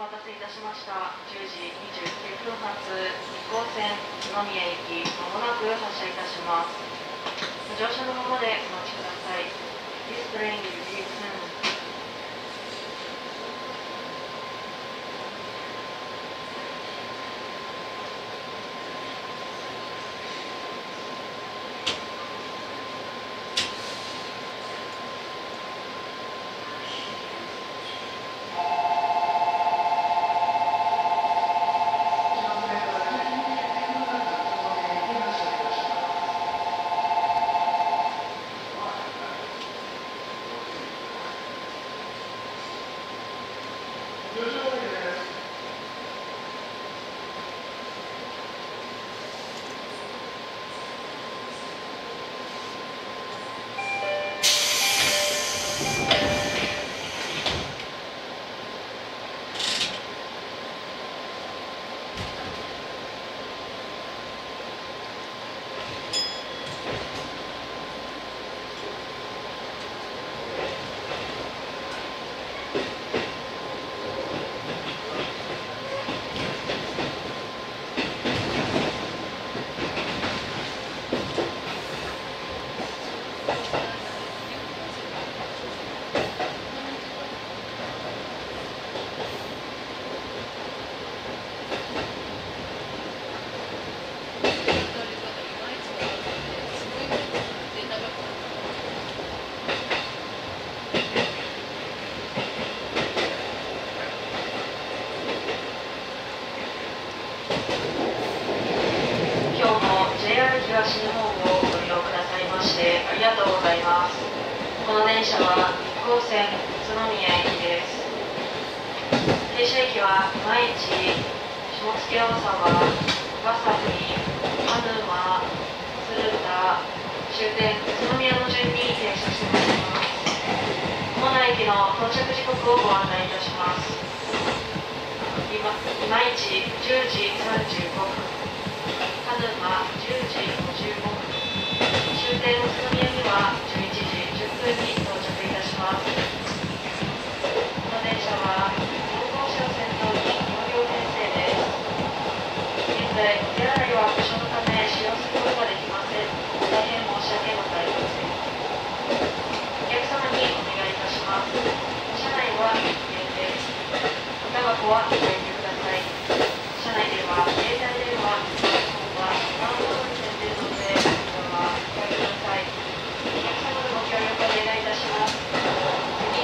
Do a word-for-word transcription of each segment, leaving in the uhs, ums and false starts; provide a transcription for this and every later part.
待たせいたしました。じゅうじにじゅうきゅうふん発日光線宇都宮駅、まもなく発車いたします。ご乗車のままでお待ちください。This train will leave soon. 東日本をご利用くださいましてありがとうございます。この電車は日光線宇都宮駅です。停車駅は今市、下野大沢、岩崎、鹿沼、鶴田、終点宇都宮の順に停車してまいります。主な駅の到着時刻をご案内いたします。今市じゅうじさんじゅうごふん、鹿沼じゅうじごじゅうごふん、終点宇都宮にはじゅういちじじゅっぷんに到着いたします。この電車はよん号車を先頭によん両編成です。現在お手洗いは故障のため使用することができません。大変申し訳ございません。お客様にお願いいたします。車内は禁煙です。おタバコは控えてください。車内では携帯電話、スマートフォンに設定ので、こちらはお控えください。お客様のご協力お願いいたします。次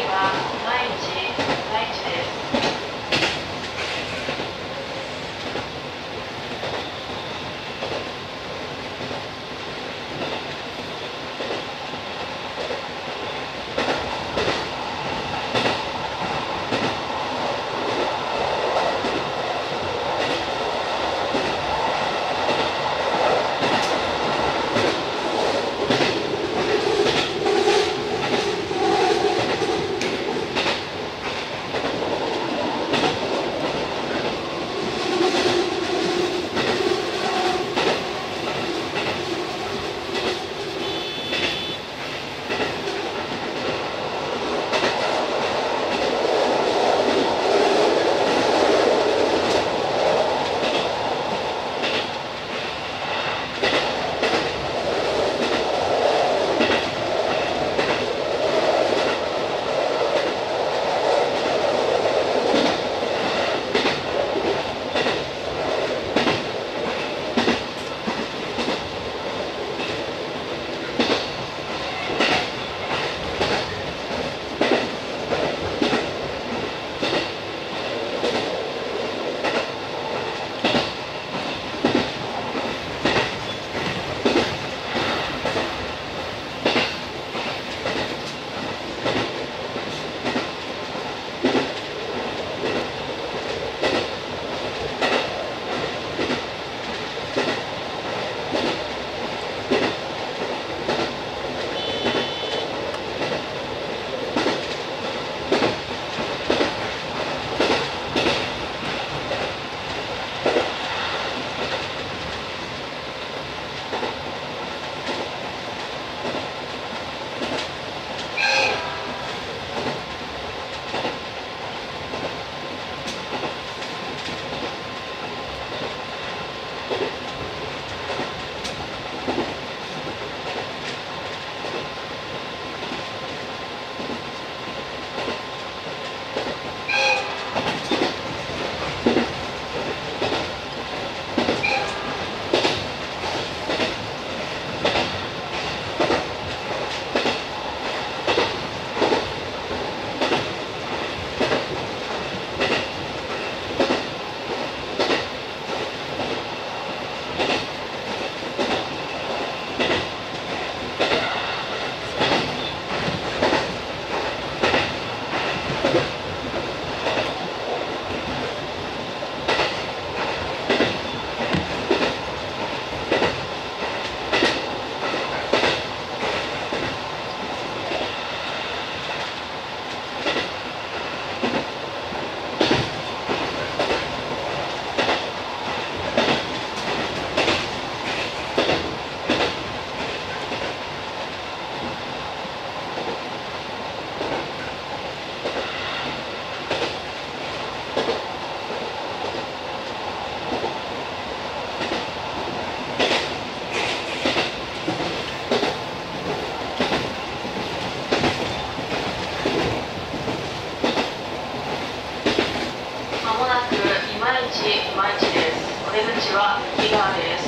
今市です。お出口は右側です。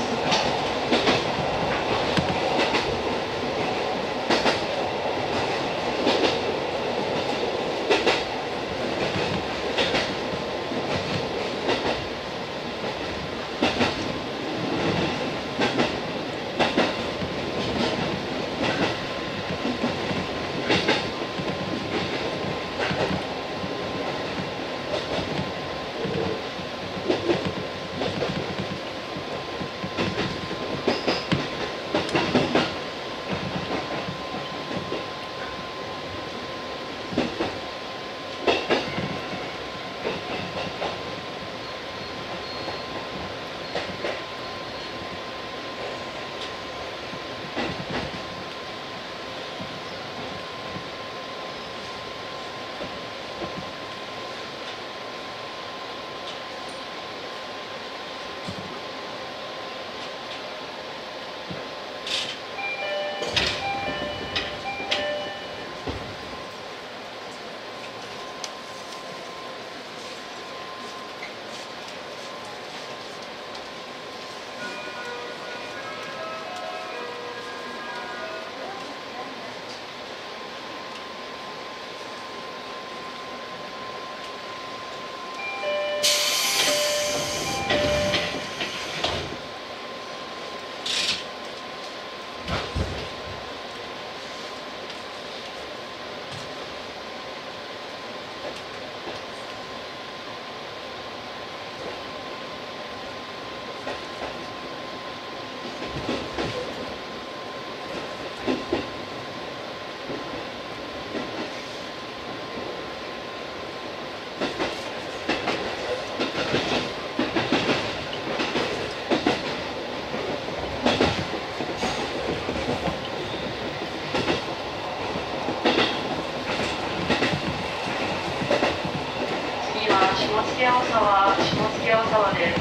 下野大沢、下野大沢です。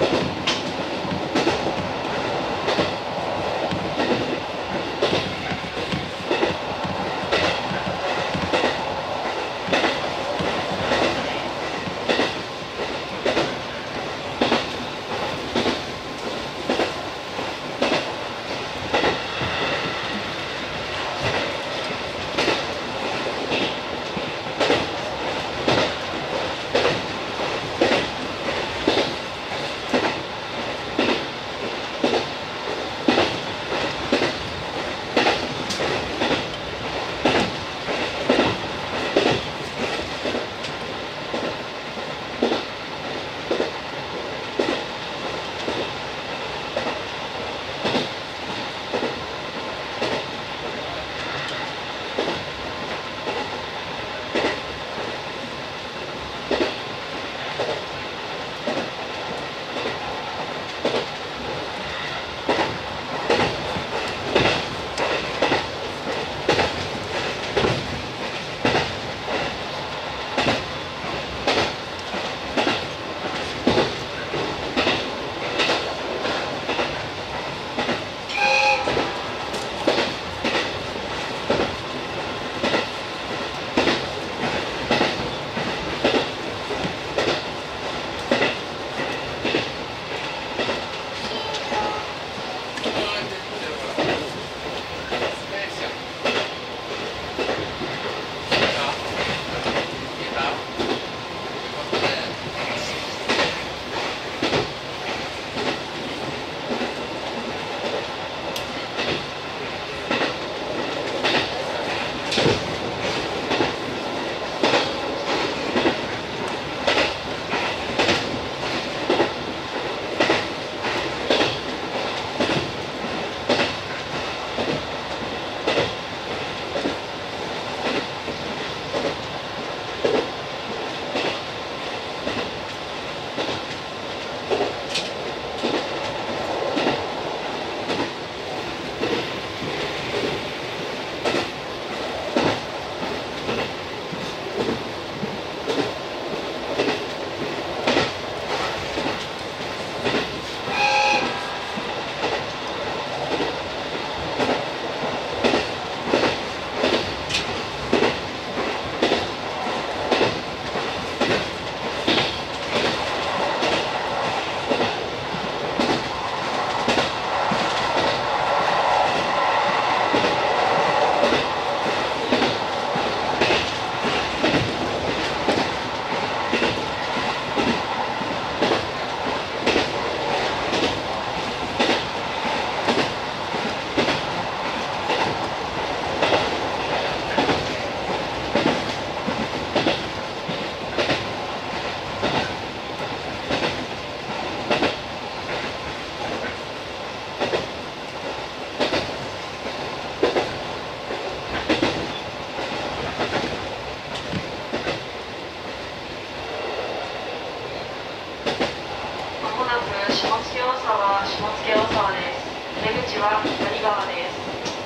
下野大沢、下野大沢です。出口は左側です。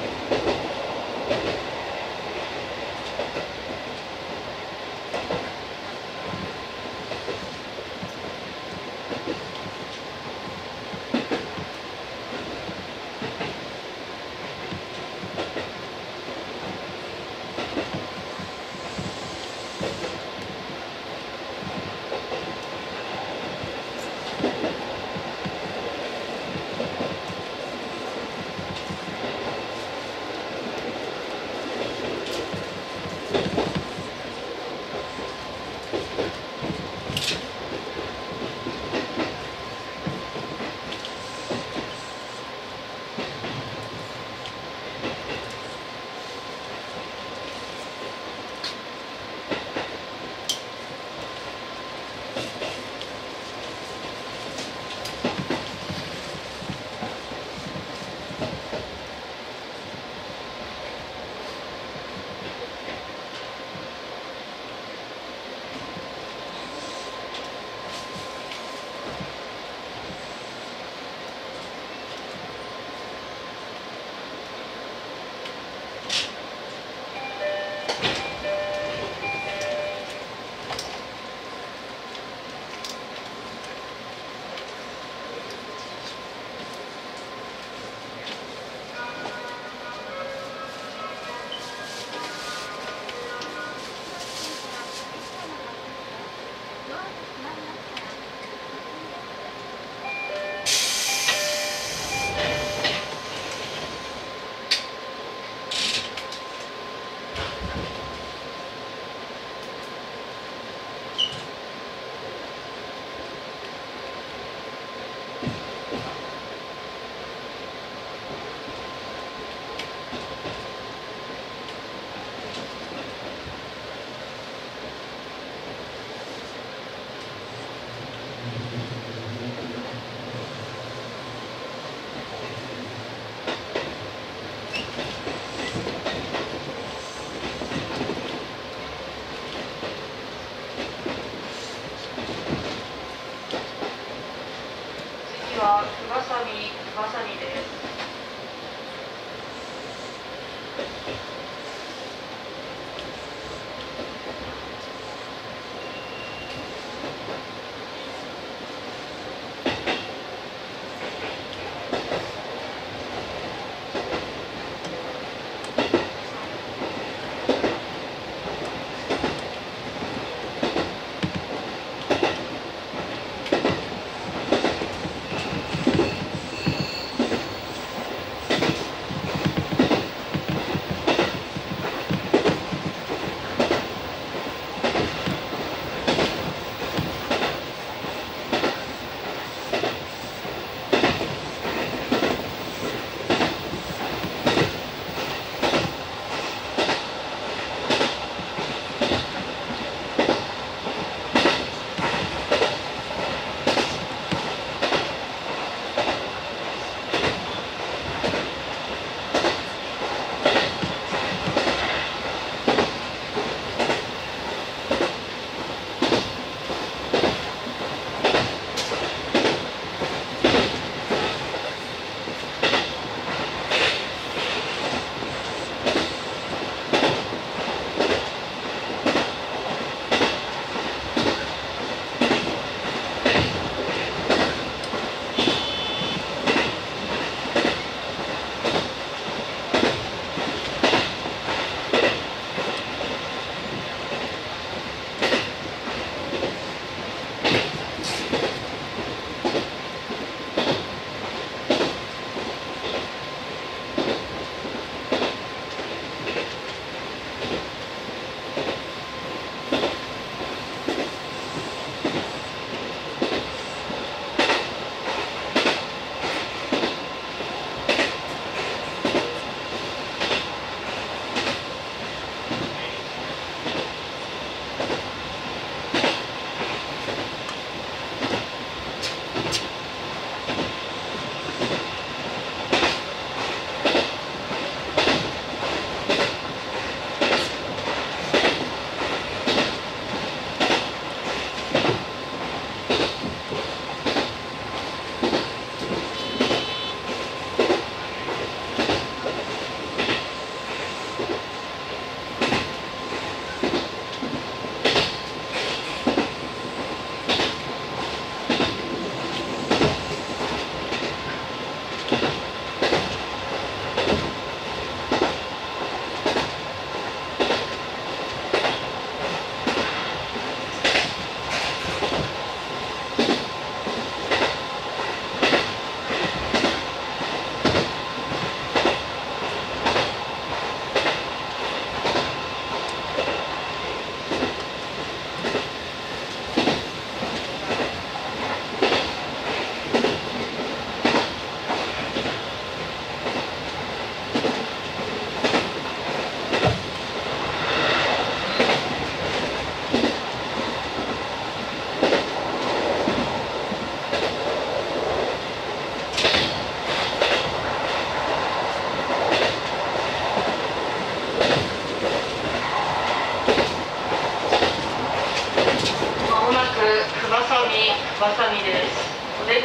次はふがさみ、ふがさみです。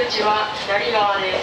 口は左側です。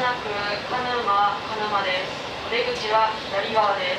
なく鹿沼鹿沼です。お出口は左側です。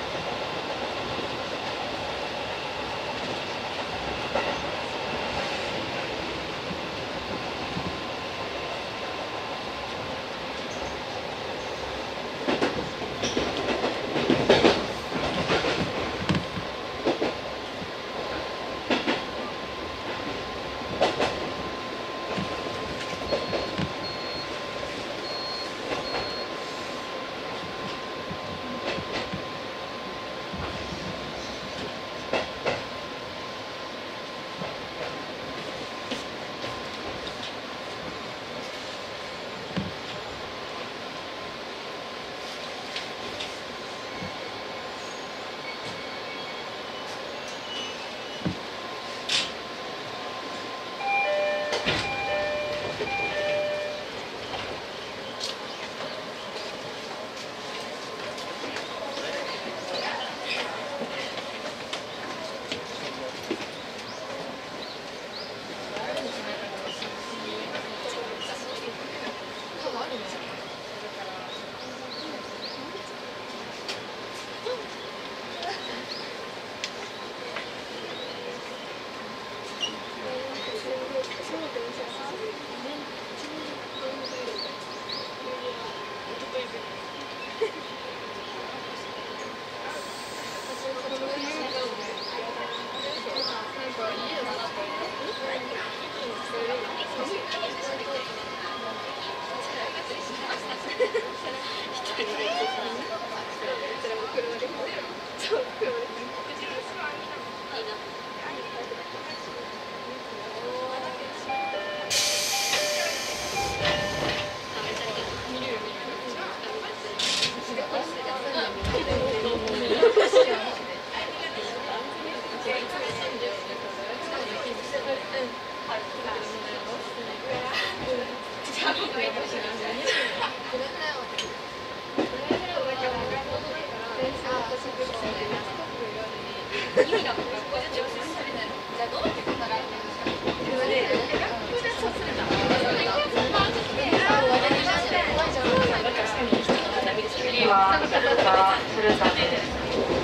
次は鶴田鶴田です。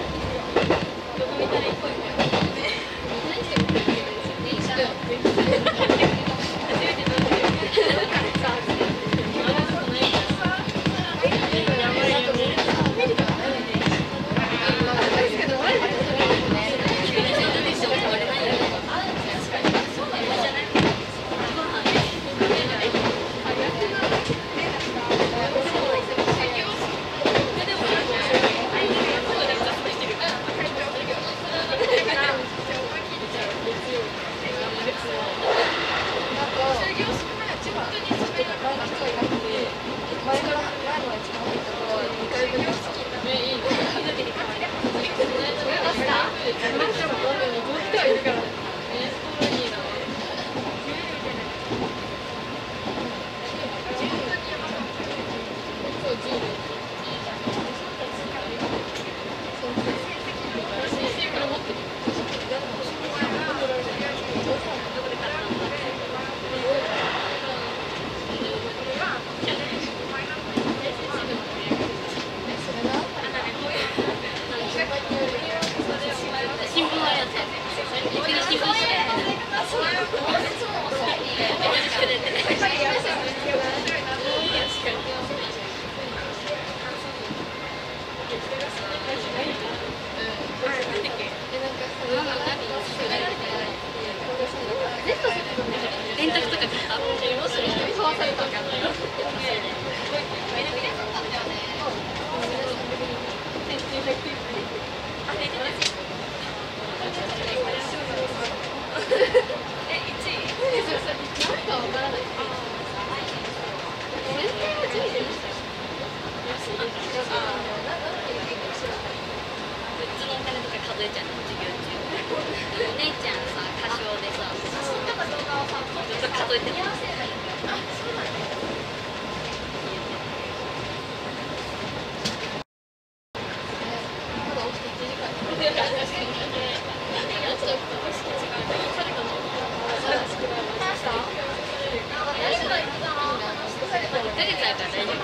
電卓とか買った？買わされたんかな。数えちゃうの授業中。お姉ちゃんさ歌唱でさ、ずっと数えてる。出てたから大丈夫。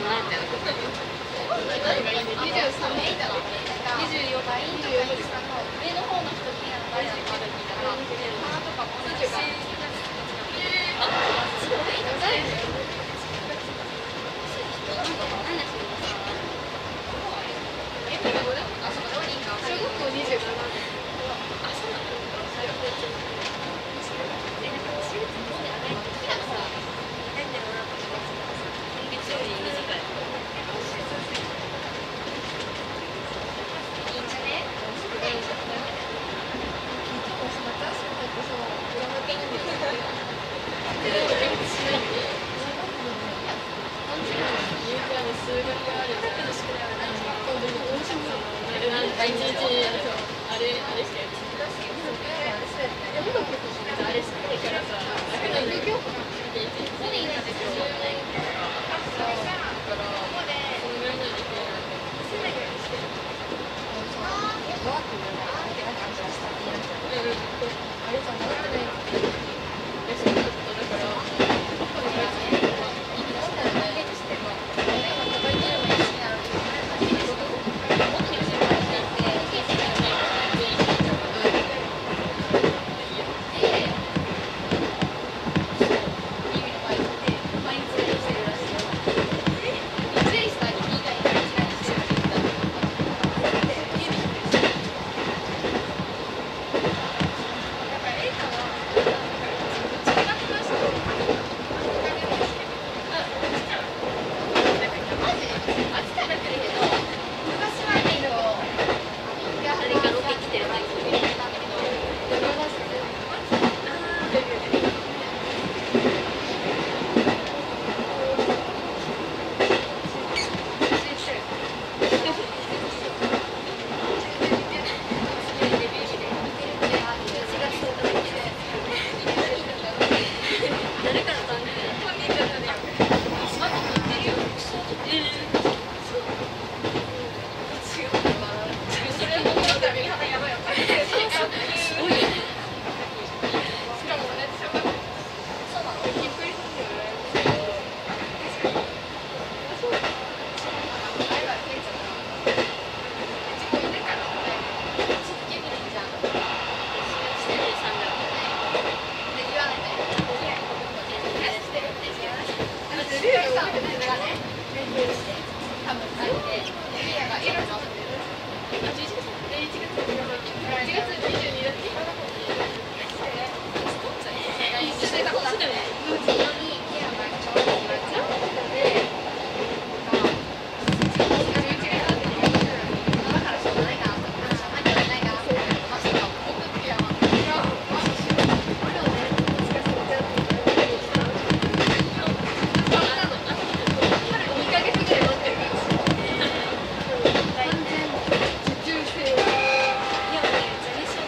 完全受注性。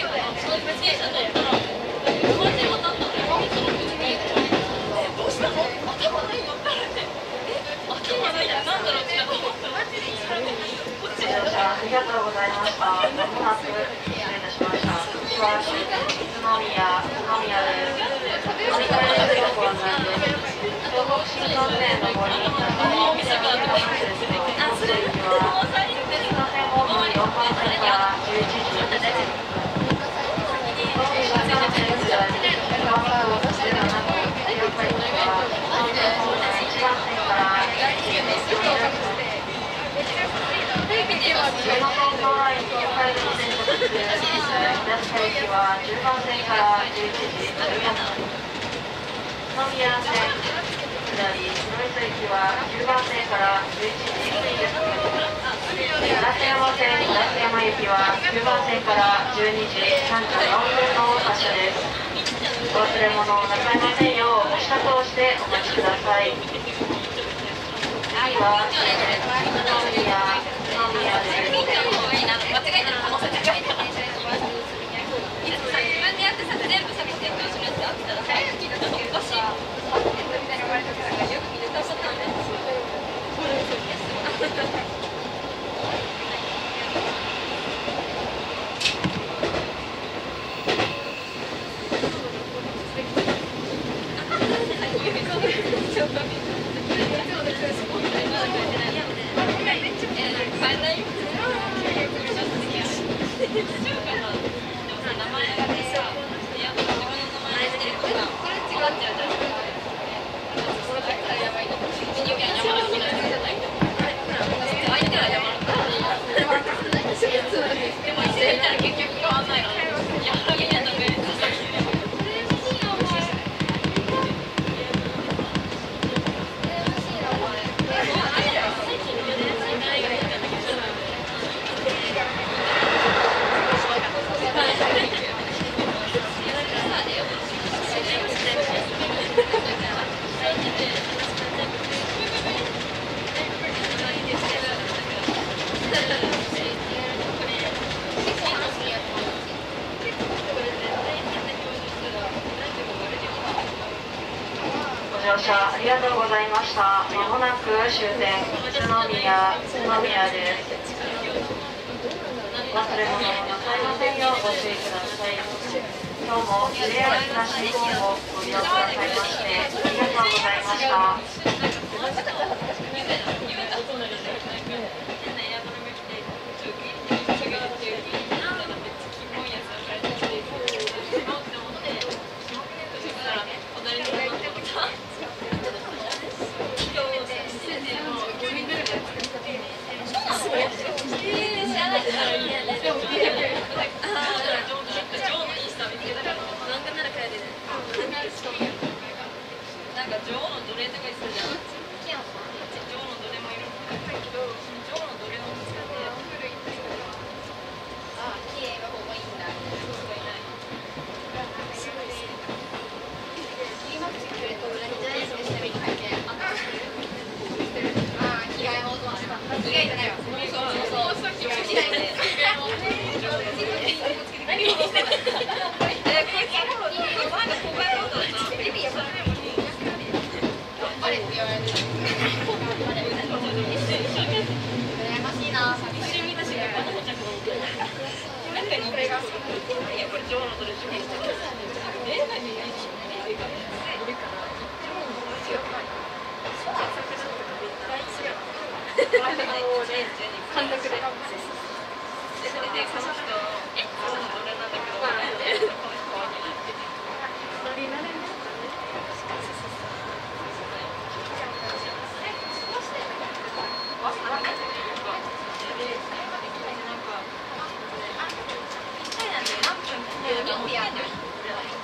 ありがとうございました。まもなく失礼いたしました。次は終点宇都宮、宇都宮です。乗り換え列車ご案内です。東北新幹線の森、長野線の山手線の本線駅は、新幹線ホームよんばん線からじゅういちじ、東北新幹線下り、川崎じゅうななごう、四日駅は、東京方面いちばん線からじゅういちじ、上野東京ライン東海道線特急平塚駅はじゅうばん線からじゅういちじじゅうよんふん、宇都宮線下り篠磯駅はじゅうばん線からじゅういちじさんじゅっぷん、烏山線烏山駅はじゅうばん線からじゅうにじさんじゅうよんふんの発車です。お忘れ物をなさいませんようお支度をしてお待ちください。次は宇都宮宇都宮です。 間違えてる可能性高いから。いつさ自分でやってさ全部さ検討するやつあったらさちょっとおかしいよく見ると思ったんです。 乗車ありがとうございました。まもなく終点宇都宮宇都宮です。忘れ物をなさいませんようご注意ください。今日もジェイアール東日本をご利用くださいましてありがとうございました。 なんか女王の奴隷とか言ってたじゃん。女王の奴隷もいる。女王の奴隷も使ってああ、綺麗な方がいいんだ。そうがいない。今口くれと裏にジャイアンツで下見に入ってああ、着替えも着替えてないわ。そうそうそう。着替えて。何をしてた？え、こいつの頃に前の公開ロードだった。ビビやばい。あれって言われてる。羨ましいな。寂しい見たし、この子着の。なんかこれが。いやこれ女王のドレス。え、何？いるかな。そうだ。監督で。で、それでこの人、え、この人なんだけど、この人顔になってて。乗り慣れない。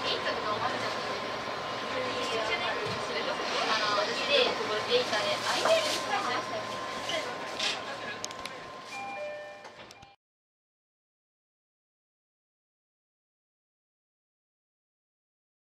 あの私でデータで相手